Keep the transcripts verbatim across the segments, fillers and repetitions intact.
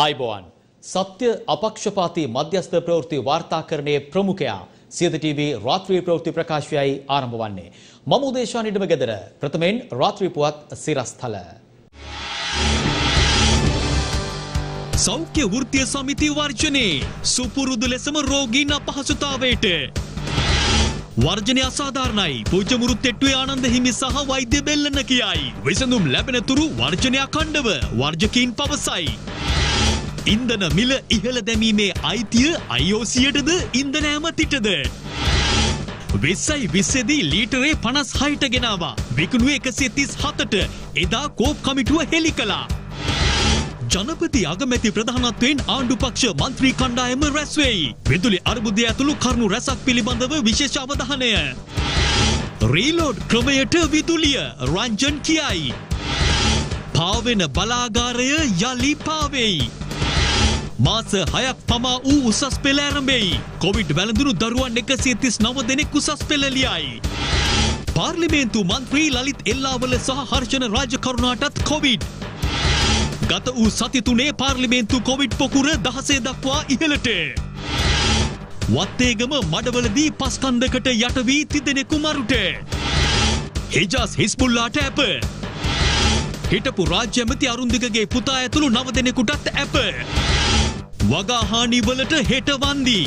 ආයුබෝවන් සත්‍ය අපක්ෂපාතී මධ්‍යස්ථ ප්‍රවෘත්ති වාර්තාකරණයේ ප්‍රමුඛයා සියත ටීවී රාත්‍රී ප්‍රවෘත්ති ප්‍රකාශයයි ආරම්භ වන්නේ. මම උදේශා නිඩම ගෙදර ප්‍රථමයෙන් රාත්‍රී පුවත් සිරස්තල. සෞඛ්‍ය වෘත්තීය සමිති වර්ජනේ සුපුරුදු ලෙසම රෝගීන් අපහසුතාවයට වර්ජනය අසාධාරණයි. පූජ්‍ය මුරුත්තෙට්ටුවේ ආනන්ද හිමි සහ වෛද්‍ය බෙල්ලන කියයි. විසඳුම් ලැබෙන තුරු වර්ජනය අඛණ්ඩව වර්ජකීන් පවසයි. ඉන්ධන මිල ඉහළ දැමීමේ අයිතිය අයි ඕ සීයටද ඉන්ධන ඇමතිටද? විස්සයි විස්සේදී ලීටරේ පනස් හයට ගෙනාවා. විකුණුවේ එකසිය තිස් හතට එදා කෝප් කමිටුව හෙළි කළා. ජනපති අගමැති ප්‍රධානත්වයෙන් ආණ්ඩු පක්ෂ මන්ත්‍රී කණ්ඩායම රැස් වෙයි. විදුලි අර්බුදය ඇතුළු කරුණු රැසක් පිළිබඳව විශේෂ අවධානය. රීලෝඩ් ක්‍රමයට විදුලිය රංජන් කියයි. පාවෙන බලාගාරය යලි පාවෙයි. මාස හයක් පමා වූ උසස් පෙළ ආරම්භයි. කොවිඩ් වැළඳුණු දරුවන් එකසිය තිස් නව දෙනෙක් උසස් පෙළ ලියයි. පාර්ලිමේන්තු මන්ත්‍රී ලලිත් එල්ලාවල සහ හර්ෂණ රාජකරුණාටත් කොවිඩ්. ගත වූ සති තුනේ පාර්ලිමේන්තු කොවිඩ් පොකුර දහසේ දක්වා ඉහළට. වත්තේගම මඩවලදී පස්කන්දකට යට වී තිදෙනෙකු මරුට. හිජාස් හිස්බුල්ලාට ඇප. හිටපු රාජ්‍ය ඇමති අරුන්දිකගේ පුතා ඇතුළු නව දෙනෙකුටත් ඇප. වගාහානි වලට හෙට වන්දි.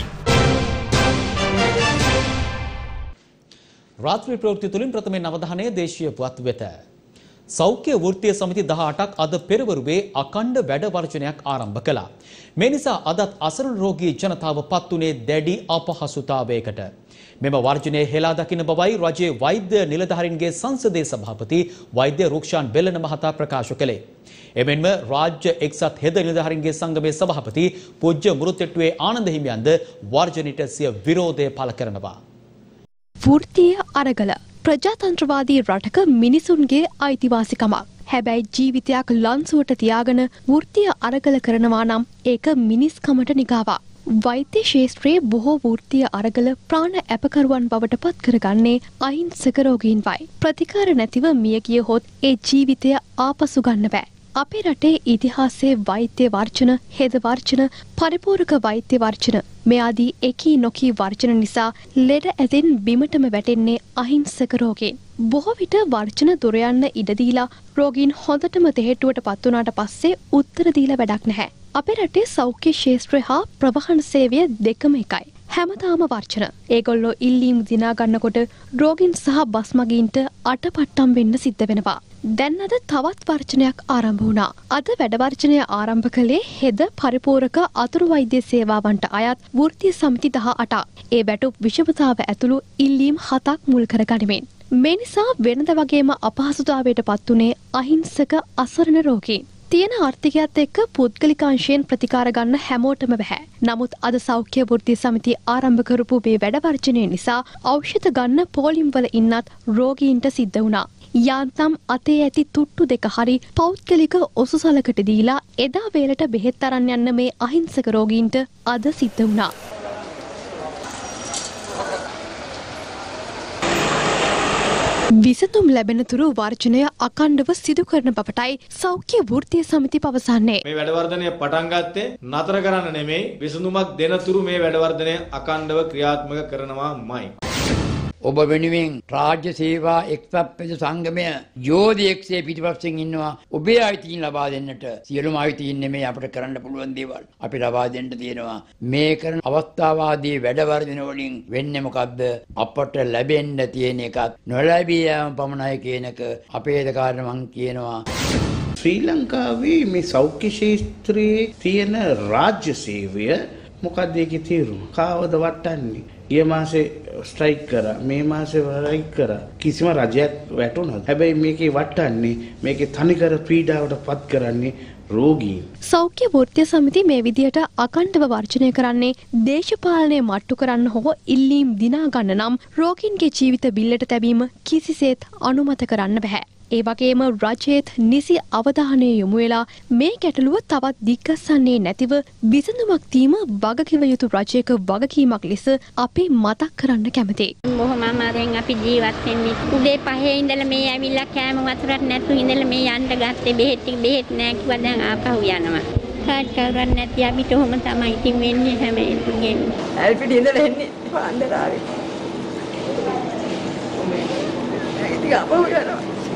රාත්‍රී ප්‍රවෘත්ති තුලින් ප්‍රථමයෙන් අවධානය දේශීය පුවත් වෙත. සෞඛ්‍ය වෘත්තීය සමිති දහඅටක් අද පෙරවරුවේ අඛණ්ඩ වැඩ වර්ජනයක් ආරම්භ කළා. මේ නිසා අදත් අසරණ රෝගී ජනතාව පත්ුනේ දැඩි අපහසුතාවයකට. මෙම වර්ජනය හෙලා දකින බවයි රජයේ වෛද්‍ය නිලධාරීන්ගේ සංසදීය සභාපති වෛද්‍ය රුක්ෂාන් බෙල්ලන මහතා ප්‍රකාශ කළේ. එමෙන්ම රාජ්‍ය එක්සත් හෙද නිලධාරීන්ගේ සංගමේ සභාපති පූජ්‍ය මුරුත්තෙට්ටුවේ ආනන්ද හිමියන්ද වර්ජනයට සිය විරෝධය පළ කරනවා. වෘත්තීය අරගල ප්‍රජාතන්ත්‍රවාදී රටක මිනිසුන්ගේ අයිතිවාසිකමක්. හැබැයි ජීවිතයක් ලන්සුවට තියාගෙන වෘත්තීය අරගල කරනවා නම් ඒක මිනිස්කමට නිගාවක්. වෛද්‍ය ශාස්ත්‍රයේ බොහෝ වෘත්තීය අරගල ප්‍රාණ අපකරුවන් බවට පත් කරගන්නේ අහිංසක රෝගීන්වයි. ප්‍රතිකාර නැතිව මිය ගියහොත් ඒ ජීවිතය ආපසු ගන්න බෑ. අපේ රටේ ඉතිහාසයේ වෛද්‍ය වර්ජන, හෙද වර්ජන, පරිපූර්ණක වෛද්‍ය වර්ජන මේ ආදී එකී නොකී වර්ජන නිසා ලෙඩ ඇතින් බිමටම වැටෙන්නේ අහිංසක රෝගීන්. බොහෝ විට වර්ජන දුර යන්න ඉඩ දීලා රෝගීන් හොඳටම තෙහෙට්ටුවට පත් වුණාට පස්සේ උත්තර දීලා වැඩක් නැහැ. අපේ රටේ සෞඛ්‍ය ශාස්ත්‍රය හා ප්‍රවාහන සේවය දෙකම එකයි. හැමදාම වර්ජන. ඒගොල්ලෝ ඉල්ලීම් දිනා ගන්නකොට රෝගීන් සහ බස් මගීන්ට අටපට්ටම් වෙන්න සිද්ධ වෙනවා. දැන් අද තවත් වර්ජනයක් ආරම්භ වුණා. අද වැඩ වර්ජනය ආරම්භ කළේ හෙද පරිපූර්ණක අතුරු වෛද්‍ය සේවාවන්ට අයත් වෘත්තීය සමිති දහඅටක්. ඒ වැටුප් විෂමතාව ඇතුළු ඉල්ලීම් හතක් මුල් කරගනිමින්. මේ නිසා වෙනද වගේම අපහසුතාවයට පත්ුනේ අහිංසක අසරණ රෝගීන්. තියෙන ආර්ථිකයත් එක්ක පුද්ගලිකාංශයෙන් ප්‍රතිකාර ගන්න හැමෝටම බෑ. නමුත් අද සෞඛ්‍ය වෘත්තීය සමිතිය ආරම්භ කරපු මේ වැඩ වර්ජනය නිසා ඖෂධ ගන්න පොලිම් වල ඉන්නත් රෝගීන්ට සිද්ධ වුණා. යාන්තම් අතේ ඇති තුට්ටු දෙක හරි පෞද්ගලික ඔසුසලකට දීලා එදා වේලට බෙහෙත් අරන් යන්න මේ අහිංසක රෝගීන්ට අද සිද්ධ වුණා. විසඳුම් ලැබෙන තුරු වර්ජනය අඛණ්ඩව සිදු කරන බවටයි සෞඛ්‍ය වෘත්තීය සමිති පවසන්නේ. මේ වැඩවර්ධනය පටන් ගත්තේ නතර කරන්න නෙමෙයි, විසඳුමක් දෙන තුරු මේ වැඩවර්ධනය අඛණ්ඩව ක්‍රියාත්මක කරනවාමයි. ඔබ වෙනුවෙන් රාජ්‍ය සේවා එක්සත් පෙළ සංගමය යෝධයෙක්සේ පිටිපස්සෙන් ඉන්නවා. ඔබේ අයිතීන් ලබා දෙන්නට සියලුම අයිතීන් නෙමෙයි අපිට කරන්න පුළුවන් දේවල් අපි ලබා දෙන්න තියෙනවා. මේ කරන අවස්ථාවාදී වැඩවර්ධන වලින් වෙන්නේ මොකද්ද? අපට ලැබෙන්න තියෙන එකත් නොලැබී යාම පමණයි කියන එක අපේ කාරණා මං කියනවා. ශ්‍රී ලංකාවේ මේ සෞඛ්‍ය ක්ෂේත්‍රයේ තියෙන රාජ්‍ය සේවය මොකක්ද ඒකේ තීරුම? කාවද වටන්නේ? ඊයේ මාසේ ස්ට්‍රයික් කරා, මේ මාසේ ස්ට්‍රයික් කරා. කිසිම රජයක් වැටුණාද? හැබැයි මේකේ වටන්නේ, මේකේ තනිකර පීඩාවට පත් කරන්නේ රෝගීන්. සෞඛ්‍ය වෘත්තීය සමිති මේ විදියට අඛණ්ඩව වර්ජනය කරන්නේ දේශපාලනය මට්ටු කරන්න හෝ ඉල්ලීම් දිනා ගන්න නම් රෝගීන්ගේ ජීවිත බිල්ලට තැබීම කිසිසේත් අනුමත කරන්න බෑ. ඒ වගේම රජයේත් නිසි අවධානය යොමු වෙලා මේ ගැටලුව තවත් දිග්ගස්සන්නේ නැතිව විසඳුමක් දීම වගකිව යුතු රජයක වගකීමක් ලෙස අපි මතක් කරන්න කැමතියි. බොහොම අමාරුවෙන් අපි ජීවත් වෙන්නේ. උදේ පහේ ඉඳලා මේ ඇවිල්ලා කෑම වතුරක් නැතුව ඉඳලා මේ යන්න ගත්තේ බෙහෙත් ටික බෙහෙත් නැහැ කිව්වා දැන් ආපහු යනවා. කාඩ් කවුරුත් නැති අපිට ඔහොම තමයි ඉතින් වෙන්නේ හැම එකකින්. ඇල්පිටි ඉඳලා එන්නේ පාන්දර ආවේ. ඉතින් අපෝ යනවා.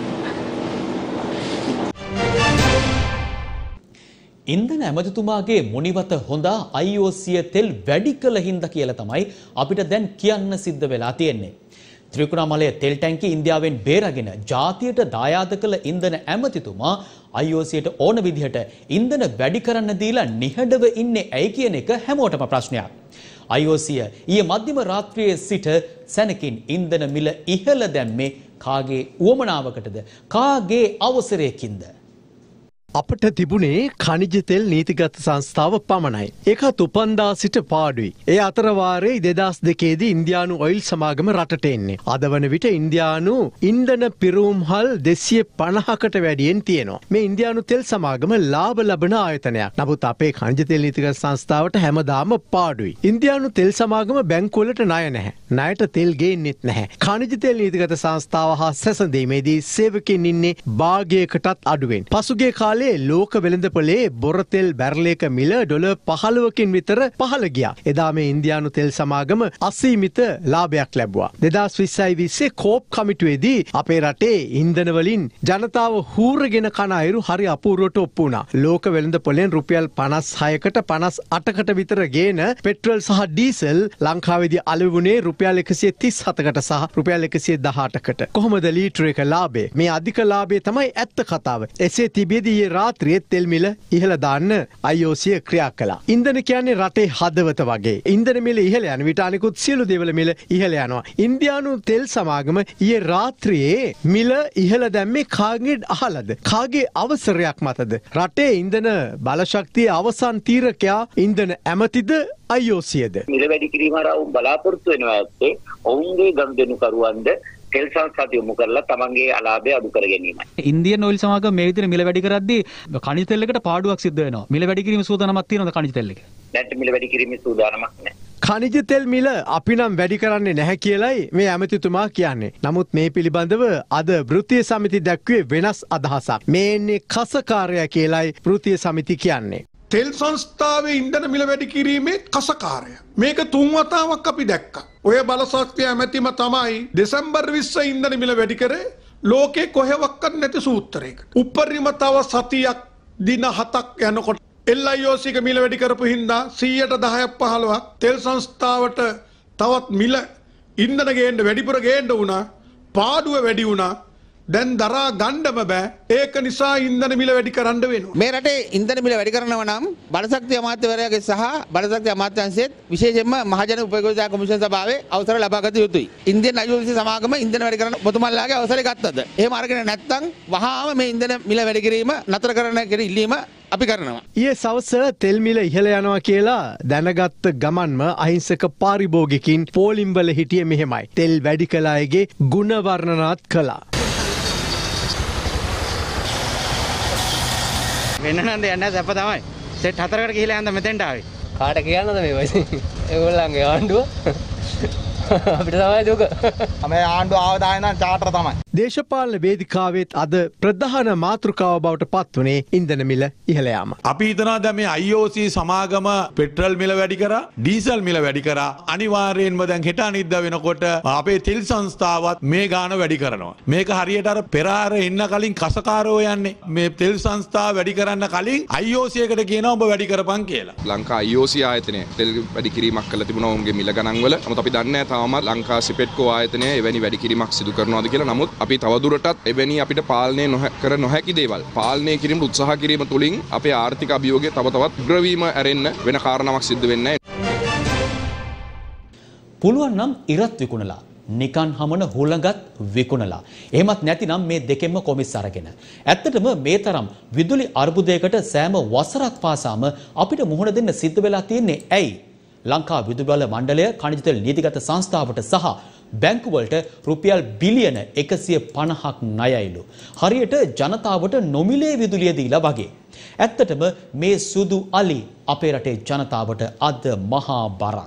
ඉන්ධන ඇමතිතුමාගේ මුනිවත හොඳා I O C තෙල් වැඩි කළ හින්දා කියලා තමයි අපිට දැන් කියන්න සිද්ධ වෙලා තියෙන්නේ. ත්‍රිකුණාමලයේ තෙල් ටැංකිය ඉන්දියාවෙන් බේරගෙන ජාතියට දායාද කළ ඉන්ධන ඇමතිතුමා I O C ට ඕන විදිහට ඉන්ධන වැඩි කරන්න දීලා නිහඬව ඉන්නේ ඇයි කියන එක හැමෝටම ප්‍රශ්නයක්. I O C ඊයේ මධ්‍යම රාත්‍රියේ සිට සැනකින් ඉන්ධන මිල ඉහළ දැම්මේ කාගේ උවමනාවකටද කාගේ අවසරයකින්ද? අපට තිබුණේ ඛනිජ තෙල් නීතිගත සංස්ථාව පමණයි. ඒකත් උපන්දා සිට පාඩුයි. ඒ අතර වාරේ දෙදහස් දෙකේදී ඉන්දියානු ඔයිල් සමාගම රටට එන්නේ. අද වන විට ඉන්දියානු ඉන්ධන පිරවුම්හල් දෙසිය පනහකට වැඩියෙන් තියෙනවා. මේ ඉන්දියානු තෙල් සමාගම ලාභ ලබන ආයතනයක්. නමුත් අපේ ඛනිජ තෙල් නීතිගත සංස්ථාවට හැමදාම පාඩුයි. ඉන්දියානු තෙල් සමාගම බැංකුවලට ණය නැහැ. ණයට තෙල් ගේන්නෙත් නැහැ. ඛනිජ තෙල් නීතිගත සංස්ථාව හා සැසඳීමේදී සේවකයන් ඉන්නේ භාගයකටත් අඩුවෙන්. පසුගිය කාලේ ලෝක වෙළඳපොලේ බොරතෙල් බැරලයක මිල ඩොලර් පහළොවකින් විතර පහළ ගියා. එදා මේ ඉන්දියානු තෙල් සමාගම අසීමිත ලාභයක් ලැබුවා. දෙදහස් විස්සයි විස්සේ කෝප් කමිටුවේදී අපේ රටේ ඉන්ධන වලින් ජනතාව හූරගෙන කන අයුරු හරි අපූර්වට ඔප්පු වුණා. ලෝක වෙළඳපොලෙන් රුපියල් පනස් හයකට පනස් අටකට විතර ගේන පෙට්‍රල් සහ ඩීසල් ලංකාවේදී අලෙවුනේ රුපියල් එකසිය තිස් හතකට සහ රුපියල් එකසිය දහඅටකට. කොහොමද ලීටර එක ලාභය? මේ අධික ලාභය තමයි ඇත්ත කතාව. එසේ තිබෙදී රාත්‍රියේ තෙල් මිල ඉහළ දාන්න I O C ක්‍රියා කළා. ඉන්ධන කියන්නේ රටේ හදවත වගේ. ඉන්ධන මිල ඉහළ යන විට අනිකුත් සියලු දේවල් මිල ඉහළ යනවා. ඉන්දියානු තෙල් සමාගම ඊයේ රාත්‍රියේ මිල ඉහළ දැම්මේ කාගේ අහලද? කාගේ අවසරයක් මතද? රටේ ඉන්ධන බලශක්තියේ අවසන් තීරකයා ඉන්ධන ඇමතිද I O C ද? මිල වැඩි කිරීම හරහා බලාපොරොත්තු වෙනවා ඇත්තේ ඔවුන්ගේ ගනුදෙනු කරුවන්ද තෙල් සංස්ථාවට යොමු කරලා තමන්ගේ අලාභය අඩු කර ගැනීමයි. ඉන්දියන් ඔයිල් සමාගම මේ විදිහට මිල වැඩි කරද්දී ඛනිජ තෙල් එකට පාඩුවක් සිද්ධ වෙනවා. මිල වැඩි කිරීම සූදානමක් තියෙනවද ඛනිජ තෙල් එක? නැත්නම් මිල වැඩි කිරීමේ සූදානමක් නැහැ. ඛනිජ තෙල් මිල අපි නම් වැඩි කරන්නේ නැහැ කියලයි මේ ඇමතිතුමා කියන්නේ. නමුත් මේ පිළිබඳව අද වෘත්තීය සමිති දැක්ුවේ වෙනස් අදහසක්. මේ එන්නේ කසකාරයා කියලයි වෘත්තීය සමිති කියන්නේ. තෙල් සංස්ථාවේ ඉන්ධන මිල වැඩි කිරීමේ කසකාරය. මේක තුන් වතාවක් අපි දැක්කා. ඔය බලශක්තිය ඇමතිම තමයි දෙසැම්බර් විස්ස ඉන්ධන මිල වැඩි කරේ ලෝකේ කොහෙවත් නැති සූත්‍රයකට. උපරිම තව සතියක් දින හතක් යනකොට L I O C එක මිල වැඩි කරපු හින්දා සීයට දහයක් පහළොවක් තෙල් සංස්ථාවට තවත් මිල ඉන්ධන ගේන්න වැඩිපුර ගේන්න වුණා. පාඩුව වැඩි වුණා. දැන් දරා ගන්නම බෑ. ඒක නිසා ඉන්ධන මිල වැඩි කරන්න වෙනවා. මේ රටේ ඉන්ධන මිල වැඩි කරනවා නම් බලශක්ති අමාත්‍යවරයාගේ සහ බලශක්ති අමාත්‍යාංශයේත් විශේෂයෙන්ම මහජන උපයෝගිතා කොමිෂන් සභාවේ අවසර ලබා ගත යුතුයි. ඉන්දියන් I O C සමාගම ඉන්ධන වැඩි කරන ඔබතුමන්ලාගේ අවසරය ගත්තද? එහෙම අරගෙන නැත්නම් වහාම මේ ඉන්ධන මිල වැඩි කිරීම නතර කරන්න කියලා ඉල්ලීම අපි කරනවා. ඊයේ සවස තෙල් මිල ඉහළ යනවා කියලා දැනගත්ත ගමන්ම අහිංසක පාරිභෝගිකින් පෝලිම්වල හිටියේ මෙහෙමයි. තෙල් වැඩි කළ අයගේ ගුණ වර්ණනාත් කළා. වෙන නම් දෙයක් නැහැ සැප තමයි. සෙට් හතරකට ගිහිලා යන්න මෙතෙන්ට ආවේ. කාට කියන්නද මේ වයිසි? ඒගොල්ලන්ගේ ආණ්ඩුව අපිට තමයි දුක. මේ ආණ්ඩුව ආවදාය නම් චාටර තමයි. දේශපාලන වේදිකාවෙත් අද ප්‍රධාන මාතෘකාව බවට පත් වුණේ ඉන්ධන මිල ඉහළ යාම. අපි හිතනවා දැන් මේ I O C සමාගම පෙට්‍රල් මිල වැඩි කරා, ඩීසල් මිල වැඩි කරා. අනිවාර්යයෙන්ම දැන් හෙට අනිද්දා වෙනකොට අපේ තෙල් සංස්ථාවත් මේ ගාණ වැඩි කරනවා. මේක හරියට අර පෙරාර එන්න කලින් කසකාරෝ යන්නේ. මේ තෙල් සංස්ථාව වැඩි කරන්න කලින් I O C එකට කියනවා ඔබ වැඩි කරපන් කියලා. ලංකා I O C ආයතනය තෙල් වැඩි කිරීමක් කළා තිබුණා ඔවුන්ගේ මිල ගණන් වල. නමුත් අපි දන්නේ නැහැ තාමත් ලංකා සිපෙට්කෝ ආයතනය එවැනි වැඩි කිරීමක් සිදු කරනවාද කියලා. නමුත් අපි තවදුරටත් එවැනි අපිට පාලනය කර නොහැකි දේවල් පාලනය කිරීමට උත්සාහ කිරීම තුළින් අපේ ආර්ථික අභියෝගය තව තවත් උග්‍ර වීම ඇරෙන්න වෙන කාරණාවක් සිද්ධ වෙන්නේ නැහැ. පුළුවන් නම් ඉරත් විකුණලා නිකන් හමන හුළඟත් විකුණලා. එහෙමත් නැතිනම් මේ දෙකෙන්ම කොමිස් අරගෙන. ඇත්තටම මේ තරම් විදුලි අර්බුදයකට සෑම වසරක් පාසාම අපිට මුහුණ දෙන්න සිද්ධ වෙලා තියෙන්නේ ඇයි? ලංකා විදුලි බල මණ්ඩලය ඛනිජ තෙල් නීතිගත සංස්ථාවට සහ බැංකුවලට රුපියල් බිලියන එකසිය පනහක් ණයයිලු. හරියට ජනතාවට නොමිලේ විදුලිය දීලා වගේ. ඇත්තටම මේ සුදු අලි අපේ රටේ ජනතාවට අද මහා බරක්.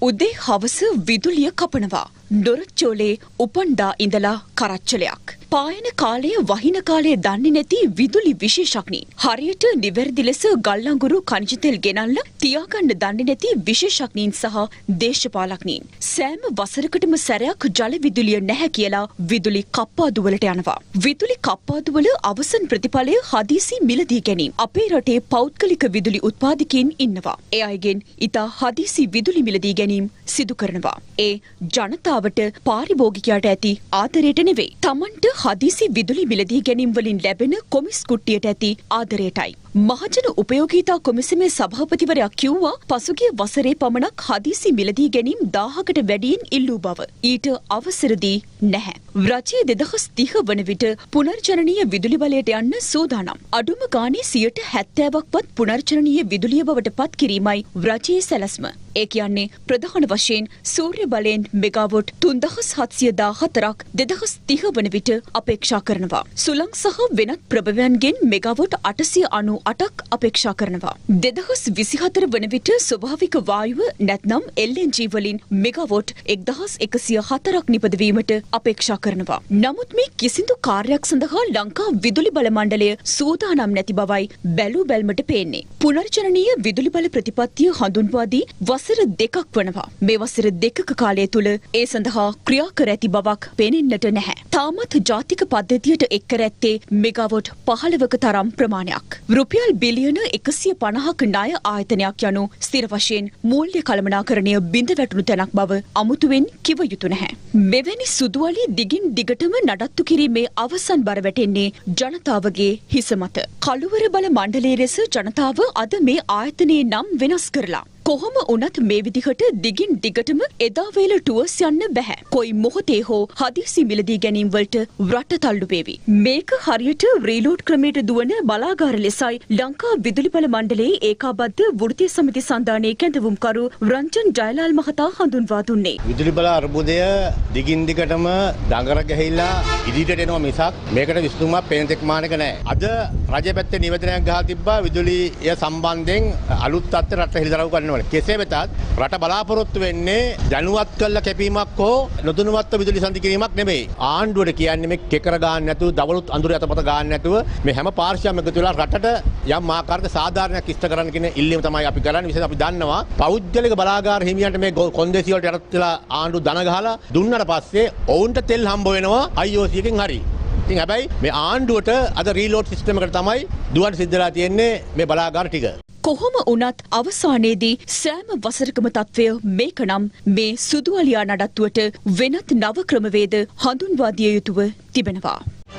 උදේ හවස විදුලිය කපනවා. ඩොරච්චෝලේ උපන්දා ඉඳලා කරච්චලයක්. පායන කාලය වහින කාලය දන්නේ නැති විදුලි විශේෂඥයින්. හරියට නිවැරදි ලෙස ගල්ලංගුරු කනිජ තෙල් ගෙනල්ල තියාගන්න දන්නේ නැති විශේෂඥයින් සහ දේශපාලඥයින්. සෑම වසරකටම සැරයක් ජල විදුලිය නැහැ කියලා විදුලි කප්පාදුවලට යනවා. විදුලි කප්පාදුවල අවසන් ප්‍රතිඵලය හදිසි මිලදී ගැනීම. අපේ රටේ පෞද්ගලික විදුලි උත්පාදකයින් ඉන්නවා. ඒ අයගෙන් ඉතා හදිසි විදුලි මිලදී ගැනීම සිදු කරනවා. ඒ ජනතාවට පාරිභෝගිකයාට ඇති ආදරයට නෙවෙයි. තමන්ට හදිසි විදුලි මිලදී ගැනීම වලින් ලැබෙන කොමිස් කුට්ටියට ඇති ආදරයටයි. මහජන උපයෝගීතා කොමිසමේ සභාපතිවරයා කිව්වා පසුගිය වසරේ පමණක් හදිසි මිලදී ගැනීම දාහකට වැඩියෙන් ඉල්ලූ බව. ඊට අවසර දී නැහැ. රජයේ දෙදහස් තිහ වන විට පුනර්ජනනීය විදුලි බලයට යන්න සූදානම්. අඩුම ගානේ සියයට හැත්තෑවක්වත් පුනර්ජනනීය විදුලිය බවට පත් කිරීමයි රජයේ සැලැස්ම. ඒ කියන්නේ ප්‍රධාන වශයෙන් සූර්ය බලයෙන් මෙගාවොට් තුන්දහස් හත්සිය දාහතරක් දෙදහස් තිහ වන විට අපේක්ෂා කරනවා. සුළං සහ වෙනත් ප්‍රභවයන්ගෙන් මෙගාවොට් අටසිය අනූ අටක් අපේක්ෂා කරනවා. දෙදහස් විසිහතර වන විට ස්වභාවික වායුව නැත්නම් එල් එන් ජී වලින් මෙගාවොට් එක්දහස් එකසිය හතරක් නිපදවීමට අපේක්ෂා කරනවා. නමුත් මේ කිසිදු කාර්යයක් සඳහා ලංකා විදුලි බල මණ්ඩලය සූදානම් නැති බවයි බැලූ බැල්මට පේන්නේ. පුනර්ජනනීය විදුලි බල ප්‍රතිපත්තිය හඳුන්වා දී වසර දෙකක් වනවා. මේ වසර දෙකක කාලය තුල ඒ සඳහා ක්‍රියා කර ඇති බවක් පේනෙන්නට නැහැ. තාමත් ජාතික පද්ධතියට එක් කර ඇත්තේ මෙගාවොට් පහළවක තරම් ප්‍රමාණයක්. රුපියල් බිලියන එකසිය පනහක ණය ආයතනයක් යනු ස්ථිර වශයෙන් මූල්‍ය කළමනාකරණය බිඳ වැටුණු තැනක් බව අමුතුවෙන් කිව යුතු නැහැ. මෙවැනි සුදුවලි දිගින් දිගටම නඩත්තු කිරීමේ අවසන් බර වැටෙන්නේ ජනතාවගේ හිස මත. කළුවර බල මණ්ඩලයේ ලෙස ජනතාව අද මේ ආයතනයේ නම් වෙනස් කරලා කොහොම වුණත් මේ විදිහට දිගින් දිගටම එදා වේල ටුවර්ස් යන්න බෑ. කොයි මොහොතේ හෝ හදිසි මිලදී ගැනීම වලට රට තල්ලු වේවි. මේක හරියට රීලෝඩ් ක්‍රමයට දුවන බලාගාර ලෙසයි ලංකා විදුලි බල මණ්ඩලයේ ඒකාබද්ධ වෘත්තීය සමිති සන්ධානයේ කැඳවුම්කරු රංජන් ජයලාල් මහතා හඳුන්වා දුන්නේ. විදුලි බල අර්බුදය දිගින් දිගටම දඟර ගහිලා ඉදිරියට එනවා මිසක් මේකට විසඳුමක් පේන තෙක් මානක නැහැ. අද රජය පැත්තේ නිවේදනයක් ගහලා තිබ්බා විදුලිය සම්බන්ධයෙන් අලුත් තත්ත්ව රට හෙළිදරව් කරන්න. කෙසේ වෙතත් රට බලාපොරොත්තු වෙන්නේ දැනුවත් කළ කැපීමක් හෝ නොදැනුවත්ව විදුලි සන්ධි කිරීමක් නෙමෙයි. ආණ්ඩුවට කියන්නේ මේ කෙකර ගන්න නැතුව දවලුත් අඳුර යටපත ගන්න නැතුව මේ හැම පාර්ශ්වයක්ම එකතු වෙලා රටට යම් ආකාරයක සාධාරණයක් ඉෂ්ට කරන්න කියන ඉල්ලීම තමයි අපි කරන්නේ. විශේෂයෙන් අපි දන්නවා පෞද්ගලික බලාගාර හිමියන්ට මේ කොන්දේසි වලට යටත් වෙලා ආණ්ඩුව ධන ගහලා දුන්නට පස්සේ ඔවුන්ට තෙල් හම්බ වෙනවා අයි ඕ සී එකෙන් හරි. ඉතින් හැබැයි මේ ආණ්ඩුවට අද රීලෝඩ් සිස්ටම් එකට තමයි දුවන්න සිද්ධ වෙලා තියෙන්නේ මේ බලාගාර ටික. කොහොම වුණත් අවසානයේදී සෑම වසරකම තත්ත්වය මේක නම් මේ සුදුවලියා නඩත්තුවට වෙනත් නව ක්‍රමවේද හඳුන්වා දිය යුතුව තිබෙනවා.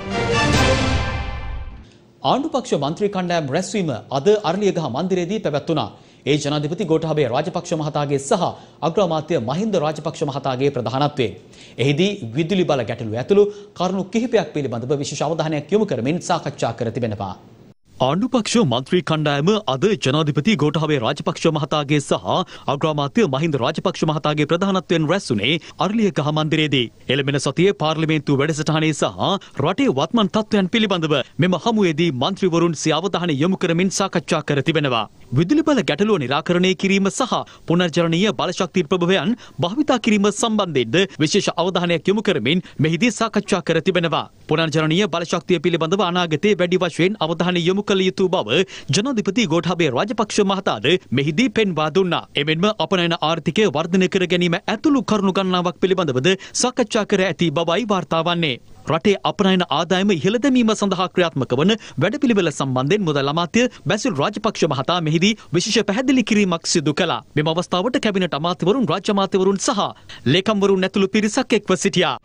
ආණ්ඩුපක්ෂ මන්ත්‍රී කණ්ඩායම් රැස්වීම අද අරලියගහ මන්දිරයේදී පැවැත්වුණා. ඒ ජනාධිපති ගෝඨාභය රාජපක්ෂ මහතාගේ සහ අග්‍රාමාත්‍ය මහින්ද රාජපක්ෂ මහතාගේ ප්‍රධානත්වයෙන්. එහිදී විදුලි බල ගැටලුව ඇතුළු කරුණු කිහිපයක් පිළිබඳව විශේෂ අවධානයක් යොමු කරමින් සාකච්ඡා කර තිබෙනවා. ආණ්ඩුපක්ෂ මන්ත්‍රී කණ්ඩායම අද ජනාධිපති ගෝඨාභය රාජපක්ෂ මහතාගේ සහ අග්‍රාමාත්‍ය මහින්ද රාජපක්ෂ මහතාගේ ප්‍රධානත්වයෙන් රැස්ුනේ අරලියගහ මන්දිරයේදී. එළඹෙන සතියේ පාර්ලිමේන්තු වැඩසටහනේ සහ රටේ වත්මන් තත්ත්වයන් පිළිබඳව මෙම හමුවේදී මන්ත්‍රීවරුන් සිය අවධානය යොමු කරමින් සාකච්ඡා කර තිබෙනවා. විදුලි බල ගැටලුව නිරාකරණය කිරීම සහ පුනර්ජනනීය බලශක්ති ප්‍රභවයන් භාවිතා කිරීම සම්බන්ධයෙන්ද විශේෂ අවධානයක් යොමු කරමින් මෙහිදී සාකච්ඡා කර තිබෙනවා. පුනර්ජනනීය බලශක්තිය පිළිබඳව අනාගතයේ වැඩි වශයෙන් අවධානය යොමු කළ යුතු බව ජනාධිපති ගෝඨාභය රාජපක්ෂ මහතාද මෙහිදී පෙන්වා දුන්නා. එමෙන්ම අපනයන ආර්ථිකය වර්ධනය කර ගැනීම ඇතුළු කරුණු ගණනාවක් පිළිබඳවද සාකච්ඡා කර ඇති බවයි වාර්තා වන්නේ. රටේ අපනයන ආදායම ඉහළ දැමීම සඳහා ක්‍රියාත්මක වන වැඩපිළිවෙල සම්බන්ධයෙන් මුදල් අමාත්‍ය බැසිල් රාජපක්ෂ මහතා මෙහිදී විශේෂ පැහැදිලි කිරීමක් සිදු කළා. මෙම අවස්ථාවට කැබිනට් අමාත්‍යවරුන්, රාජ්‍ය අමාත්‍යවරුන් සහ ලේකම්වරුන් ඇතුළු පිරිසක් එක්ව සිටියා.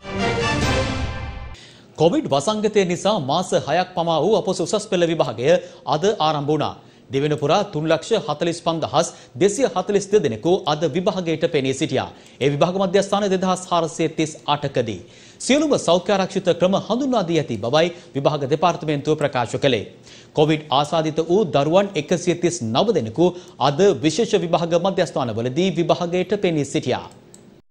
කොවිඩ් වසංගතය නිසා මාස හයක් පමා වූ අපොස උසස් පෙළ විභාගය අද ආරම්භ වුණා. දෙවෙනි පුරා තුන් ලක්ෂ හතළිස් පන්දහස් දෙසිය හතළිස් දෙක දෙනෙකු අද විභාගයට පෙනී සිටියා. ඒ විභාග මධ්‍යස්ථාන දෙදහස් හාරසිය තිස් අටකදී සියලුම සෞඛ්‍ය ආරක්ෂිත ක්‍රම හඳුන්වා දී ඇති බවයි විභාග දෙපාර්තමේන්තුව ප්‍රකාශ කළේ. කොවිඩ් ආසාදිත වූ දරුවන් එකසිය තිස් නව දෙනෙකු අද විශේෂ විභාග මධ්‍යස්ථානවලදී විභාගයට පෙනී සිටියා.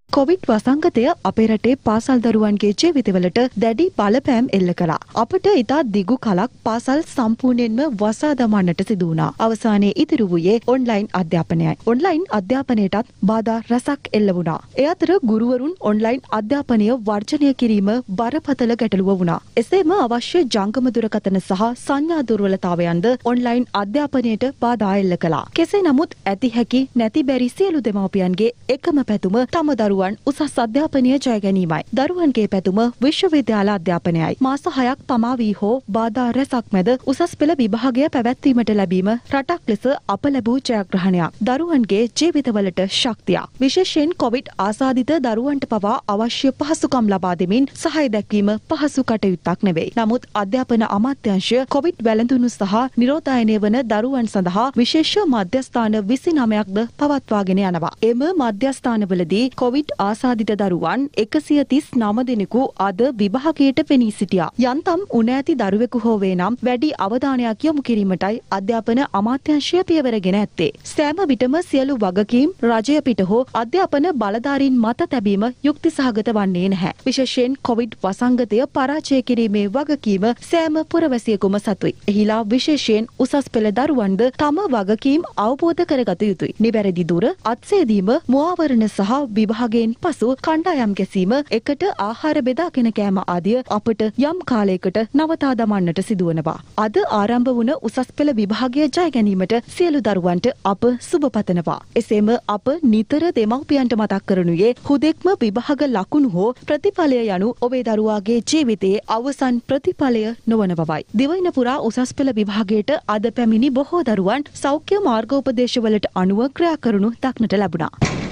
කොවිඩ් වසංගතය අපේ රටේ පාසල් දරුවන්ගේ ජීවිතවලට දැඩි බලපෑම් එල්ල කළා. අපට ඉතා දිගු කලක් පාසල් සම්පූර්ණයෙන්ම වසා දමන්නට සිදු වුණා. අවසානයේ ඉතිරි වූයේ ඔන්ලයින් අධ්‍යාපනයයි. ඔන්ලයින් අධ්‍යාපනයටත් බාධා රැසක් එල්ල වුණා. ඒ අතර ගුරුවරුන් ඔන්ලයින් අධ්‍යාපනය වර්ජනය කිරීම බරපතල ගැටලුව වුණා. එසේම අවශ්‍ය ජංගම දුරකථන සහ සංඥා දුර්වලතාවයන්ද ඔන්ලයින් අධ්‍යාපනයට බාධා එල්ල කළා. කෙසේ නමුත් ඇති හැකි නැති බැරි සියලු දෙමාපියන්ගේ එකම පැතුම තම දරුවන් උසස් අධ්‍යාපනය ජය ගැනීමයි. දරුවන්ගේ පැතුම විශ්වවිද්‍යාල අධ්‍යාපනයයි. මාස හයක් පමා වී හෝ බාධා රැසක් මැද උසස් පෙළ විභාගය පැවැත්වීමට ලැබීම රටක් ලෙස අප ලැබූ ජයග්‍රහණයක්. දරුවන්ගේ ජීවිතවලට ශක්තියක්. විශේෂයෙන් කොවිඩ් ආසාදිත දරුවන්ට පවා අවශ්‍ය පහසුකම් ලබා දෙමින් සහාය දැක්වීම පහසු කටයුත්තක් නෙවෙයි. නමුත් අධ්‍යාපන අමාත්‍යාංශය කොවිඩ් වැළඳුණු සහ නිරෝධායනය වන දරුවන් සඳහා විශේෂ මධ්‍යස්ථාන විසිනමයක්ද පවත්වාගෙන යනවා. එම මධ්‍යස්ථානවලදී කොවිඩ් ආසාදිත දරුවන් එකසිය තිස් නව දෙනෙකු අද විභාගයට පෙනී සිටියා. යන්තම් උණ ඇති දරුවෙකු හෝ වේ නම් වැඩි අවධානයක් යොමු කිරීමටයි අධ්‍යාපන අමාත්‍යාංශය පියවරගෙන ඇත්තේ. සෑම විටම සියලු වගකීම් රජය පිට හෝ අධ්‍යාපන බලධාරීන් මත තැබීම යුක්තිසහගත වන්නේ නැහැ. විශේෂයෙන් කොවිඩ් වසංගතය පරාජය කිරීමේ වගකීම සෑම පුරවැසියෙකුම සතුයි. එහිලා විශේෂයෙන් උසස් පෙළ දරුවන්ද තම වගකීම් අවබෝධ කරගත යුතුයි. නිවැරදි දුර අත්සේදීම මුවාවරණ සහ විභාගයෙන් පසු කණ්ඩායම් ගැසීම එකට ආහාර බෙදාගෙන කෑම ආදිය අපට යම් කාලයකට නවතා දමන්නට සිදුවනවා. අද ආරම්භ වුණ උසස් පෙළ විභාගය ජය ගැනීමට සියලු දරුවන්ට අප සුබ පතනවා. එසේම අප නිතර දෙමව්පියන්ට මතක් කරනුයේ හුදෙක්ම විභාග ලකුණු හෝ ප්‍රතිඵලය යනු ඔබේ දරුවාගේ ජීවිතයේ අවසන් ප්‍රතිඵලය නොවන බවයි. දිවයින පුරා උසස් පෙළ විභාගයට අද පැමිණි බොහෝ දරුවන් සෞඛ්‍ය මාර්ගෝපදේශවලට අනුව ක්‍රියා කරනු දක්නට ලැබුණා.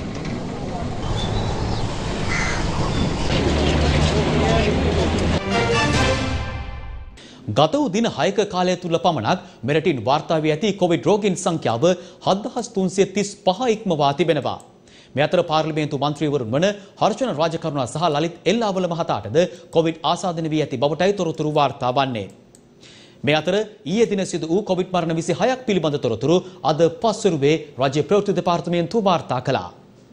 ගත වූ දින හයක කාලය තුල පමණක් මෙරටින් වාර්තා වී ඇති කොවිඩ් රෝගීන් සංඛ්‍යාව හත්දහස් තුන්සිය තිස් පහ ඉක්මවා තිබෙනවා. මේ අතර පාර්ලිමේන්තු මන්ත්‍රීවරුන් වන හර්ෂණ රාජකරුණා සහ ලලිත් එල්ලාවල මහතාටද කොවිඩ් ආසාදනය වී ඇති බවටයි තොරතුරු වාර්තා වන්නේ. මේ අතර ඊයේ දින සිදු වූ කොවිඩ් මරණ විසිහයක් පිළිබඳ තොරතුරු අද පස්වරුවේ රාජ්‍ය ප්‍රවෘත්ති දෙපාර්තමේන්තුව වාර්තා කළා.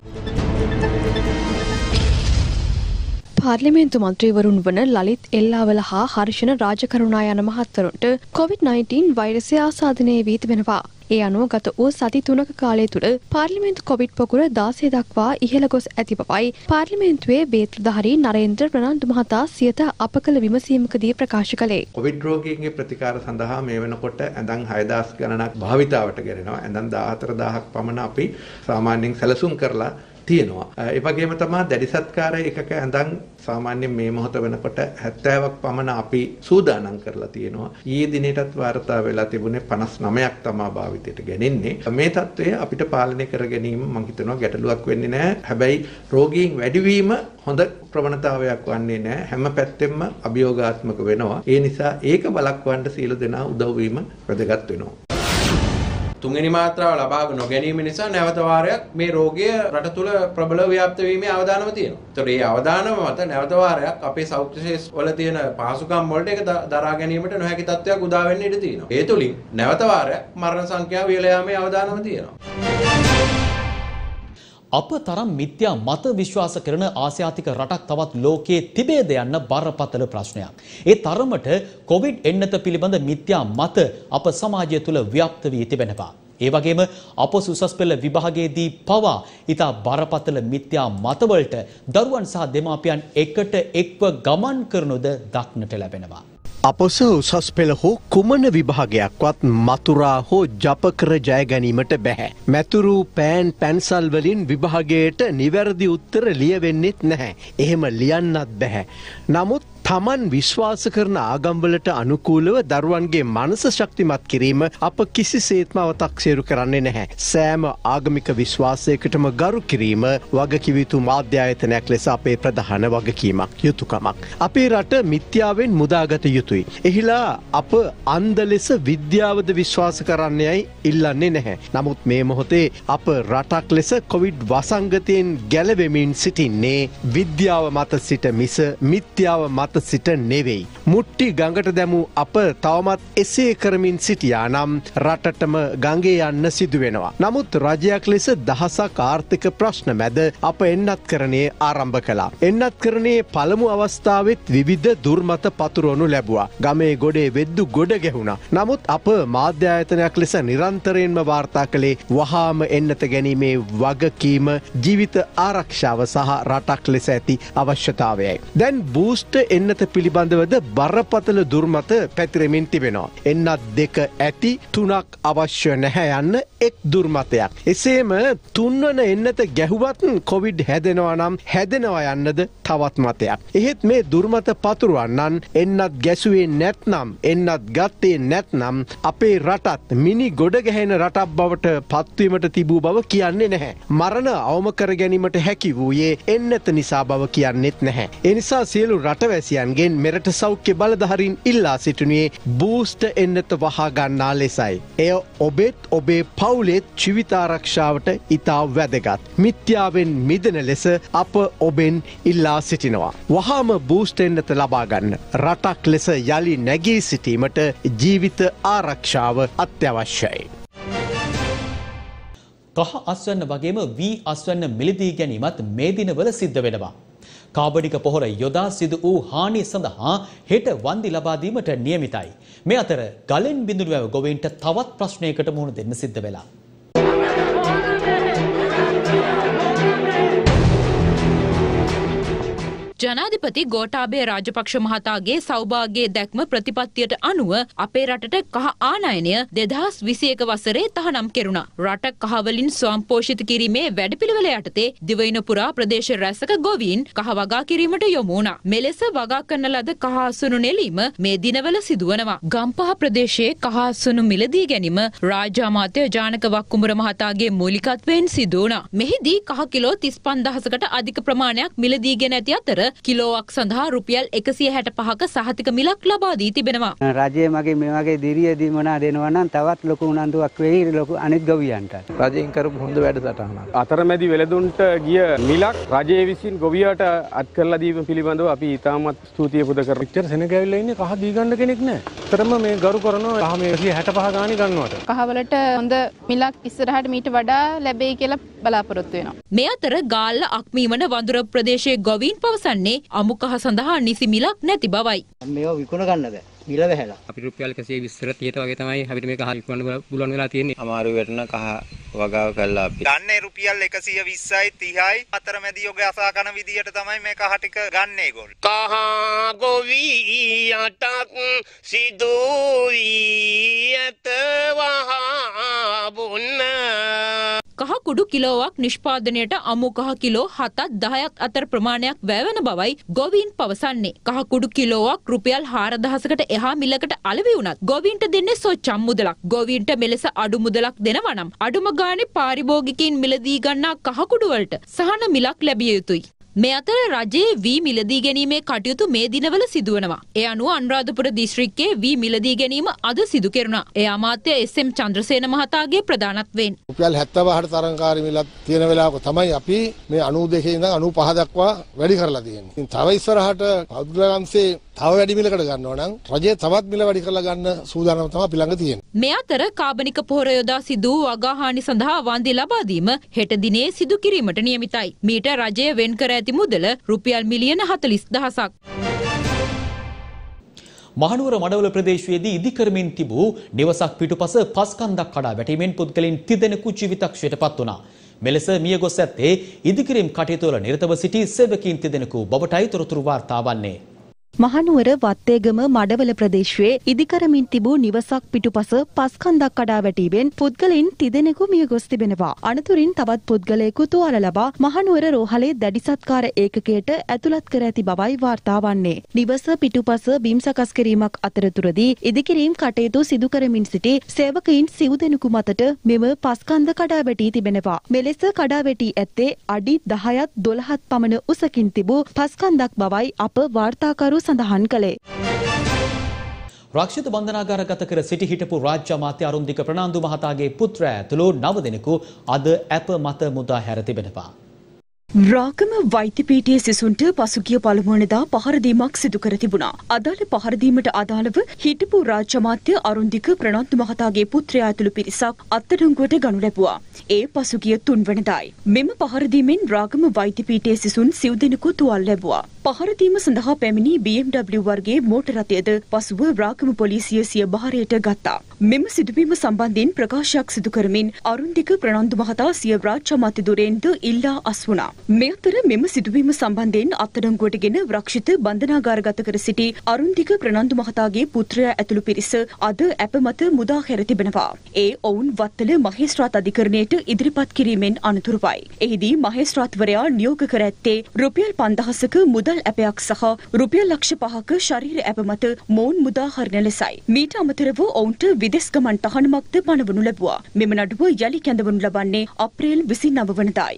පාර්ලිමේන්තු මන්ත්‍රීවරුන් වන ලලිත් එල්ලාවල හා හර්ෂණ රාජකරුණා යන මහත්වරුන්ට කොවිඩ් නයින්ටීන් වෛරසය ආසාදනය වී තිබෙනවා. ඒ අනුව ගත වූ සති තුනක කාලය තුළ පාර්ලිමේන්තු කොවිඩ් පොකුර දාසය දක්වා ඉහළ ගොස් ඇති බවයි පාර්ලිමේන්තුවේ බේත්‍රධාරී නරේන්ද්‍ර ප්‍රනාන්දු මහතා සියත අප කළ විමසීමකදී ප්‍රකාශ කළේ. කොවිඩ් රෝගීන්ගේ ප්‍රතිකාර සඳහා මේ වෙනකොට ඇඳන් හයදාස් ගණනක් භාවිතාවට ගෙනෙනවා. ඇඳන් දාහතර දාහක් පමණ අපි සාමාන්‍යයෙන් සැලසුම් කරලා තියෙනවා. ඒ වගේම තමයි දැඩි සත්කාර එකක ඇඳන් සාමාන්‍යයෙන් මේ මොහොත වෙනකොට හැත්තෑවක් පමණ අපි සූදානම් කරලා තියෙනවා. ඊයේ දිනේටත් වාර්තා වෙලා තිබුණේ පනස් නවයක් තමයි භාවිතයට ගෙනෙන්නේ. මේ තත්ත්වය අපිට පාලනය කර ගැනීම මම හිතනවා ගැටලුවක් වෙන්නේ නැහැ. හැබැයි රෝගීන් වැඩිවීම හොඳ ප්‍රවණතාවයක් වන්නේ නැහැ. හැම පැත්තෙම අභියෝගාත්මක වෙනවා. ඒ නිසා ඒක බලක්වන්න සියලු දෙනා උදව් වීම වැදගත් වෙනවා. තුන්වෙනි මාත්‍රාව ලබා නොගැනීම නිසා නැවත වාරයක් මේ රෝගය රට තුළ ප්‍රබලව ව්‍යාප්ත වීමේ අවදානම තියෙනවා. ඒතකොට මේ අවදානම මත නැවත වාරයක් අපේ සෞඛ්‍ය ශාස්ත්‍ර වල තියෙන පහසුකම් වලට ඒක දරා ගැනීමට නොහැකි තත්ත්වයක් උදා වෙන්න ඉඩ තියෙනවා. ඒ තුලින් නැවත වාරයක් මරණ සංඛ්‍යාව ඉහළ යාමේ අවදානම තියෙනවා. අප තරම් මිත්‍යා මත විශ්වාස කරන ආසියාතික රටක් තවත් ලෝකයේ තිබේද යන්න බරපතල ප්‍රශ්නයක්. ඒ තරමට කොවිඩ් එන්නත පිළිබඳ මිත්‍යා මත අප සමාජය තුළ ව්‍යාප්ත වී තිබෙනවා. ඒ වගේම අප උසස් පෙළ විභාගයේදී පවා ඉතා බරපතල මිත්‍යා මතවලට දරුවන් සහ දෙමාපියන් එකට එක්ව ගමන් කරනුද දක්නට ලැබෙනවා. අපොස උසස් පෙළ හෝ කුමන විභාගයක්වත් මතුරා හෝ ජපකර ජය ගැනීමට බැහැ. මැතුරු පෑන් පැන්සල් වලින් විභාගයට නිවැරදි උත්තර ලියවෙන්නෙත් නැහැ. එහෙම ලියන්නත් බැහැ. නමුත් තමන් විශ්වාස කරන ආගම්වලට අනුකූලව දරුවන්ගේ මනස ශක්තිමත් කිරීම අප කිසිසේත්ම අවතක්සේරු කරන්නේ නැහැ. සෑම ආගමික විශ්වාසයකටම ගරු කිරීම වගකිව යුතු මාධ්‍යායතනයක් ලෙස අපේ ප්‍රධාන වගකීමක්, යුතුකමක්. අපේ රට මිත්‍යාවෙන් මුදාගත යුතුයි. එහිලා අප අන්ධ ලෙස විද්‍යාවද විශ්වාස කරන්නේයි ඉල්ලන්නේ නැහැ. නමුත් මේ මොහොතේ අප රටක් ලෙස කොවිඩ් වසංගතයෙන් ගැලවෙමින් සිටින්නේ විද්‍යාව මත සිට මිස මිත්‍යාව මත මත සිට නෙවෙයි. මුට්ටි ගඟට දැමූ අප තවමත් එසේ කරමින් සිටියා නම් රටටම ගඟේ යන්න සිදු වෙනවා. නමුත් රජයක් ලෙස දහසක් ආර්ථික ප්‍රශ්න මැද අප එන්නත්කරණයේ ආරම්භ කළා. එන්නත්කරණයේ පළමු අවස්ථාවෙත් විවිධ දුර්මත පතුරවනු ලැබුවා. ගමේ ගොඩේ වෙද්දු ගොඩ ගැහුණා. නමුත් අප මාධ්‍ය ආයතනයක් ලෙස නිරන්තරයෙන්ම වාර්තා කළේ වහාම එන්නත ගැනීමේ වගකීම, ජීවිත ආරක්ෂාව සහ රටක් ලෙස ඇති අවශ්‍යතාවයයි. දැන් බූස්ට් එන්නත පිළිබඳවද බරපතල දුර්මත පැතිරෙමින් තිබෙනවා. එන්නත් දෙක ඇති, තුනක් අවශ්‍ය නැහැ යන්න එක් දුර්මතයක්. එසේම තුන්වන එන්නත ගැහුවත් කොවිඩ් හැදෙනවා නම් හැදෙනවා යන්නද තවත් මතයක්. එහෙත් මේ දුර්මත පතුරවන්නන් එන්නත් ගැසුවේ නැත්නම්, එන්නත් ගත්තේ නැත්නම් අපේ රටත් මිනි ගොඩ ගැහෙන රටක් බවට පත්වීමට තිබූ බව කියන්නේ නැහැ. මරණ අවම කර ගැනීමට හැකි වූයේ එන්නත නිසා බව කියන්නෙත් නැහැ. ඒ නිසා සියලු රටවැසියන්ගෙන් මෙරට සෞඛ්‍ය බලධාරීන් ඉල්ලා සිටිනුයේ බූස්ට් එන්නත වහා ගන්නා ලෙසයි. එය ඔබෙත් ඔබේ පවුලෙත් ජීවිතාරක්ෂාවට ඉතා වැදගත්. මිත්‍යාවෙන් මිදෙන ලෙස අප ඔබෙන් ඉල්ලා සිටිනවා. වහාම බූස්ට් එන්නත ලබා ගන්න. රටක් ලෙස යලි නැගී සිටීමට ජීවිත ආරක්ෂාව අත්‍යවශ්‍යයි. කහ අස්වැන්න වගේම වී අස්වැන්න මිලදී ගැනීමත් මේ දිනවල සිද්ධ වෙනවා. කාබනික පොහොර යොදා සිදු වූ හානිය සඳහා හෙට වන්දි ලබා දීමට නියමිතයි. මේ අතර ගලෙන් බිඳුණු වැව ගොවීන්ට තවත් ප්‍රශ්නයකට මුහුණ දෙන්න සිද්ධ වෙලා. ජනාධිපති ගෝඨාභය රාජපක්ෂ මහතාගේ සෞභාග්‍ය දැක්ම ප්‍රතිපත්තියට අනුව අපේ රටට කහ ආනයනය දෙදහස් විසි එක වසරේ තහනම් කෙරුණා. රට කහ වලින් ස්වයංපෝෂිත කිරීමේ වැඩපිළිවෙල යටතේ දිවයින පුරා ප්‍රදේශ රැසක ගොවීන් කහ වගා කිරීමට යොමු වුණා. මෙලෙස වගා කරන ලද කහ අසුණු නෙලීම මේ දිනවල සිදුවනවා. ගම්පහ ප්‍රදේශයේ කහ අසුණු මිලදී ගැනීම රාජ්‍ය අමාත්‍ය ජානක වක්කුඹර මහතාගේ මූලිකත්වයෙන් සිදු වුණා. මෙහිදී කහ කිලෝ තිස් පන්දහසකට අධික ප්‍රමාණයක් මිලදීගෙන ඇති අතර කිලෝවක් සඳහා රුපියල් එකසිය හැට පහක සහතික මිලක් ලබා දී තිබෙනවා. රජයේ මගේ මේ වගේ දිරියදී මොනා දෙනවා නම් තවත් ලොකු උනන්දුවක් වෙයි ලොකු අනිත් ගොවියන්ට. රජයෙන් කරපු හොඳ වැඩසටහනක්. අතරමැදි වෙළඳුන්ට ගිය මිලක් රජයේ විසින් ගොවියට අත් කරලා දීම පිළිබඳව අපි ඉතාමත් ස්තුතිය පුද කරනවා. පිටර සෙනග ඇවිල්ලා ඉන්නේ කහ දී ගන්න කෙනෙක් නැහැ. අතරම මේ ගරු කරනවා කහ මේ එකසිය හැට පහ ගාණි ගන්නවට. කහවලට හොඳ මිලක් ඉස්සරහට මීට වඩා ලැබෙයි කියලා බලාපොරොත්තු වෙනවා. මේ අතර ගාල්ල අක්මීමන වඳුර ප්‍රදේශයේ ගොවීන් පවසන්නේ අමු කහ සඳහා නිසි මිලක් නැති බවයි. මේවා විකුණ ගන්න බෑ. මිල වැහැලා. අපිට රුපියල් එකසිය විස්සට තිහට වගේ තමයි අපිට මේක හරි විකුණන්න පුළුවන් වෙලා තියෙන්නේ. අමාරු වෙටන කහ වගාව කළා අපි. ගන්නේ රුපියල් එකසිය විස්සයි තිහයි අතරමැදි යෝග අසා කන විදියට තමයි මේ කහ ටික ගන්න ඒගොල්ලෝ. කහ ගොවියටත් සිදුවී ඇත වහා බුන්න. කහ කුඩු කිලෝවක් නිෂ්පාදනයට අමු කහ කිලෝ හතත් දහයක් අතර ප්‍රමාණයක් වැයවන බවයි ගොවීන් පවසන්නේ. කහ කුඩු කිලෝවක් රුපියල් හාරදහසකට එහා මිලකට අලෙවි වුණත් ගොවීන්ට දෙන්නේ සොච්චම් මුදලක්. ගොවීන්ට මෙලෙස අඩු මුදලක් දෙනවා නම් අඩුම ගානේ පාරිභෝගිකයින් මිලදී ගන්නා කහ කුඩු වලට සහන මිලක් ලැබිය යුතුයි. මේ අතර රජයේ වී මිලදී ගැනීමේ කටයුතු මේ දිනවල සිදුවනවා. ඒ අනුව අනුරාධපුර දිස්ත්‍රික්කයේ වී මිලදී ගැනීම අද සිදු කෙරුණා. ඒ අමාත්‍ය එස් එම් චන්ද්‍රසේන මහතාගේ ප්‍රධානත්වයෙන්. රුපියල් හැත්තෑවකට තරංකාරී මිලක් තියෙන වෙලාවක තමයි අපි මේ අනූදෙකේ ඉඳන් අනූපහ දක්වා වැඩි කරලා තියෙන්නේ. තව ඉස්සරහට පෞද්ගලිකංශේ තව වැඩි මිලකට ගන්නවා නම් රජය තවත් මිල වැඩි කරලා ගන්න සූදානම තමයි අපි ළඟ තියෙන්නේ. මේ අතර කාබනික පොහොර යොදා සිදු වූ වගාහානි සඳහා වන්දි ලබා දීම හෙට දිනේ සිදු කිරීමට නියමිතයි. මීට රජය වෙන් කර ඇති මුදල රුපියල් මිලියන හතළිස් දහසක්. මහනුවර මඩවල ප්‍රදේශයේදී ඉදිකරමින් තිබූ නිවසක් පිටුපස පස්කන්දක් කඩා වැටීමෙන් පුද්ගලයන් තිදෙනෙකු ජීවිතක්ෂයට පත් වුණා. මෙලෙස මිය ගොස් ඇත්තේ ඉදිකිරීම් කටයුතු වල නිරතව සිටි සේවකීන් තිදෙනෙකු බවටයි තොරතුරු වාර්තා වන්නේ. මහනුවර වත්තේගම මඩවල ප්‍රදේශයේ ඉදිකරමින් තිබූ නිවසක් පිටුපස පස්කන්දක් කඩා වැටීමෙන් පුද්ගලයන් තිදෙනෙකු මිය ගොස් තිබෙනවා. අනතුරින් තවත් පුද්ගලයෙකු තුවාල ලබා මහනුවර රෝහලේ දැඩි සත්කාර ඒකකයට ඇතුළත් කර ඇති බවයි වාර්තා වන්නේ. නිවස පිටුපස බිම් සකස් කිරීමක් අතරතුරදී ඉදිකිරීම් කටයුතු සිදු කරමින් සිටි සේවකයින් සිව් දෙනෙකු මතට මෙම පස්කන්ද කඩා වැටී තිබෙනවා. මෙලෙස කඩා වැටී ඇත්තේ අඩි දහයත් දොළහත් පමණ උසකින් තිබූ පස්කන්දක් බවයි අප වාර්තාකරු සඳහන් කළේ. රක්ෂිත බන්ධනාගාරගත කර සිටි හිටපු රාජ්‍ය අමාත්‍ය අරුන්දික ප්‍රනාන්දු මහතාගේ පුත්‍රයා ඇතුළු නව දෙනෙකු අද ඇප මත මුදා හැර තිබෙනවා. රාගම වෛද්‍ය පීඨයේ සිසුන්ට පසුගිය පළමුවනදා පහර දීමක් සිදු කර තිබුණා. අදාළ පහර දීමට අදාළව හිටපු රාජ්‍ය අමාත්‍ය අරුන්දික ප්‍රනාන්දු මහතාගේ පුත්‍රයා ඇතුළු පිරිසක් අත්අඩංගුවට ගනු ලැබුවා. ඒ පසුගිය තුන්වනදායි. මෙම පහර දීමෙන් රාගම වෛද්‍ය පීඨයේ සිසුන් සිව් දෙනෙකු තුවාල ලැබුවා. පහර දීම සඳහා පැමිණි බී එම් ඩබ්ලිව් වර්ගයේ මෝටර රථයද පසුව රාගම පොලිසිය සිය බහරයට ගත්තා. මෙම සිදුවීම සම්බන්ධයෙන් ප්‍රකාශයක් සිදු කරමින් අරුන්දික ප්‍රනාන්දු මහතා සිය රාජ්‍ය අමාත්‍ය දුරෙන්ද ඉල්ලා අස් වුණා. මේ අතර මෙම සිදුවීම සම්බන්ධයෙන් අත්අඩංගුවටගෙන රක්ෂිත බන්ධනාගාරගත කර සිටි අරුන්දික ප්‍රනාන්දු මහතාගේ පුත්‍රයා ඇතුළු පිරිස අද ඇප මත මුදා හැර තිබෙනවා. ඒ ඔවුන් වත්තල මහේස්ත්‍රාත් අධිකරණයට ඉදිරිපත් කිරීමෙන් අනතුරුවයි. එහිදී මහේස්ත්‍රාත්වරයා නියෝග කර ඇත්තේ රුපියල් පන්දහසක මුදල් ඇපයක් සහ රුපියල් ලක්ෂ පහක ශරීර ඇප මත මොවුන් මුදා හරින ලෙසයි. මීට අමතරව ඔවුන්ට විදෙස් ගමන් තහනමක්ද පනවනු ලැබුවා. මෙම නඩුව යලි කැඳවනු ලබන්නේ අප්‍රේල් විසිනව වනදායි.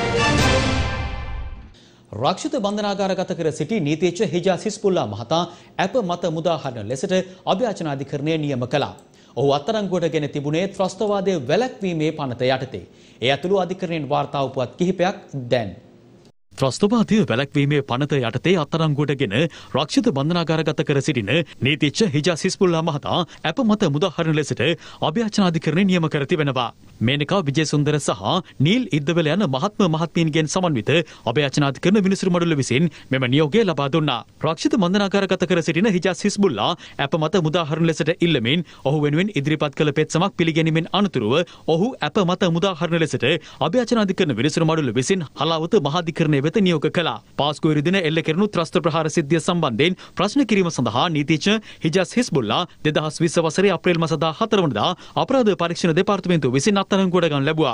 රක්ෂිත බන්ධනාගාරගත කර සිටි නීතිඥ හිජාස් හිස්බුල්ලා මහතා ඇප මත මුදා හරින ලෙසට අභියාචන අධිකරණය නියම කළා. ඔහු අත්අඩංගුවට ගෙන තිබුණේ ත්‍රස්තවාදයේ වැළැක්වීමේ පනත යටතේ. ඒ ඇතුළු අධිකරණයෙන් වාර්තා වූ පුවත් කිහිපයක් දැන්. ත්‍රස්තවාදය වැළැක්වීමේ පනත යටතේ අත්අඩංගුවටගෙන රක්ෂිත බන්ධනාගාරගත කර සිටින නීතිඥ හිජාස් හිස්බුල්ලා මහතා ඇප මත මුදා හරින ලෙසට අභියාචන අධිකරණය නියම කර තිබෙනවා. මේනකා විජේසුන්දර සහ නීල් ඉද්දවල යන මහත්ම මහත්මීන්ගෙන් සමන්විත අභයාචන අධිකරණ විනිසුරු මඩුල්ල විසින් මෙම නියෝගය ලබා දුන්නා. රක්ෂිත බන්ධනාගාරගත කර සිටින හිජාස් හිස්බුල්ලා ඇප මත මුදා හරින ලෙසට ඉල්ලමින් ඔහු වෙනුවෙන් ඉදිරිපත් කළ පෙත්සමක් පිළිගැනීමෙන් අනතුරුව ඔහු ඇප මත මුදා හරින ලෙසට අභයාචන අධිකරණ විනිසුරු මඩුල්ල විසින් හලාවත මහාධිකරණය වෙත නියෝග කළා. පාස්කු ඉරිදින එල්ල කෙරුණු ත්‍රස්ත ප්‍රහාර සිද්ධිය සම්බන්ධයෙන් ප්‍රශ්න කිරීම සඳහා නීතිඥ හිජාස් හිස්බුල්ලා දෙදහස් විස්ස වසරේ අප්‍රේල් මාස දාහතර වනදා අපරාධ පරීක්ෂණ දෙපාර්තමේන්තුව විසින් අත්අඩංගුවට ගනු ලැබුවා.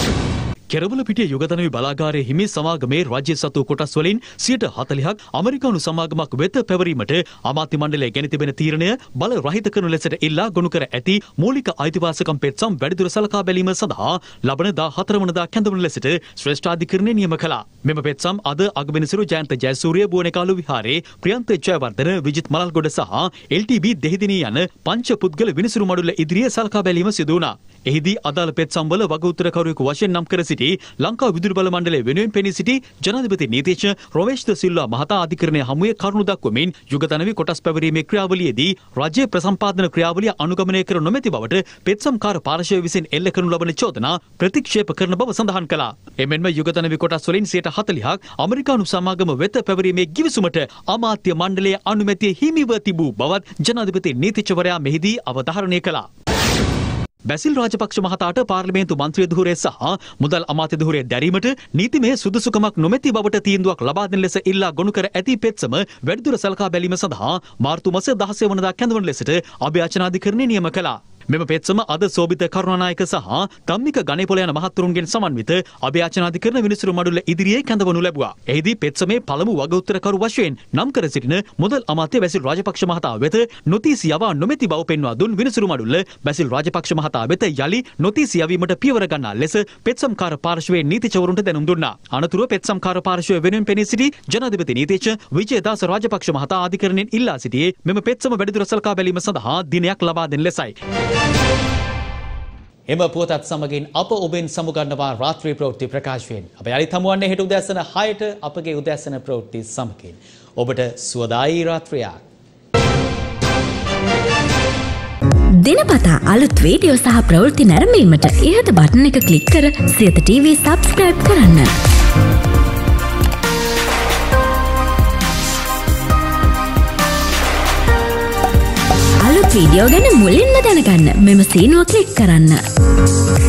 කෙරවල පිටිය යුගදනවි බලාගාරයේ හිමි සමාගමේ රාජ්‍ය සතු කොටස් වලින් සියයට හතළිහක් ඇමරිකානු සමාගමක් වෙත පැවරීමට අමාත්‍ය මණ්ඩලය ගෙන තිබෙන තීරණය බල රහිත කරනු ලෙසට ඉල්ලා ගොනු කර ඇති මූලික අයිතිවාසිකම් පෙත්සම් වැඩිදුර සලකා බැලීම සඳහා ලබන දාහතර වනදා කැඳවන ලෙසට ශ්‍රේෂ්ඨාධිකරණය නියම කළා. මෙම පෙත්සම් අද අගමැතිනිසරු ජයන්ත ජයසූරිය බුවනකාලු විහාරයේ ප්‍රියන්ත ජයවර්ධන විජිත් මලල්ගොඩ සහ එල් ටී බී දෙහිදිනී යන පංච පුද්ගල විනිසුරු මඩුල්ල ඉදිරියේ සලකා බැලීම සිදු වුණා. එහිදී අදාළ පෙත්සම් වල වගඋත්තරකරුවෙකු වශයෙන් නම් කර සිටි ලංකා විදුලි බල මණ්ඩලය වෙනුවෙන් පෙනී සිටි ජනාධිපති නීතිඥ රොමේෂ් ද සිල්වා මහතා අධිකරණය හමුවේ කරුණු දක්වමින් යුගතනවි කොටස් පැවරීමේ ක්‍රියාවලියේදී රජයේ ප්‍රසම්පාදන ක්‍රියාවලිය අනුගමනය කර නොමැති බවට පෙත්සම්කාර පාර්ශවය විසින් එල්ල කරනු ලබන චෝදනා ප්‍රතික්ෂේප කරන බව සඳහන් කළා. එමෙන්ම යුගතනවි කොටස් වලින් සියයට හතළිහක් ඇමරිකානු සමාගම වෙත පැවරීමේ ගිවිසුමට අමාත්‍ය මණ්ඩලයේ අනුමැතිය හිමිව තිබූ බවත් ජනාධිපති නීතිඥවරයා මෙහිදී අවධාරණය කළා. බැසිල් රාජපක්ෂ මහතාට පාර්ලිමේන්තු මන්ත්‍රී ධුරය සහ මුදල් අමාත්‍ය ධුරය දැරීමට නීතිමය සුදුසුකමක් නොමැති බවට තීන්දුවක් ලබා දෙන ලෙස ඉල්ලා ගොනු කර ඇති පෙත්සම වැඩිදුර සලකා බැලීම සඳහා මාර්තු මාස දහසය වනදා කැඳවන ලෙසට අභයාචනාධිකරණය නියම කළා. මෙම පෙත්සම අද සෝබිත කරුණානායක සහ තම්මික ගණේපොළ යන මහත්වරුන්ගෙන් සමන්විත අභයාචනාධිකරණ විනිසුරු මඩුල්ල ඉදිරියේ කැඳවනු ලැබුවා. එහිදී පෙත්සමේ පළමු වගඋත්තරකරු වශයෙන් නම් කර සිටින මුදල් අමාත්‍ය බැසිල් රාජපක්ෂ මහතා වෙත නොතීසි යවා නොමැති බව පෙන්වා දුන් විනිසුරු මඩුල්ල බැසිල් රාජපක්ෂ මහතා වෙත යලි නොතීසි යවීමට පියවර ගන්නා ලෙස පෙත්සම්කාර පාර්ශවයේ නීතිචවරුන්ට දැනුම් දුන්නා. අනතුරුව පෙත්සම්කාර පාර්ශවය වෙනුවෙන් පෙනී සිටි ජනාධිපති නීතිඥ විජේදාස රාජපක්ෂ මහතා අධිකරණයෙන් ඉල්ලා සිටියේ මෙම පෙත්සම වැඩිදුර සලකා බැලීම සඳහා දිනයක් ලබා දෙන ලෙසයි. එම පුවතත් සමගින් අප ඔබෙන් සමුගන්නවා රාත්‍රී ප්‍රවෘත්ති ප්‍රකාශයෙන්. අප යළිත් හමුවන්නේ හෙට උදෑසන හයට අපගේ උදෑසන ප්‍රවෘත්ති සමගින්. ඔබට සුවදායි රාත්‍රියක්. දිනපතා අලුත් වීඩියෝ සහ ප්‍රවෘත්ති නැරඹීමට ඉහත බටන් එක ක්ලික් කර සියත ටීවී සබ්ස්ක්‍රයිබ් කරන්න. අලුත් වීඩියෝ ගැන මුලින්ම දැනගන්න මෙම සීනුව ක්ලික් කරන්න.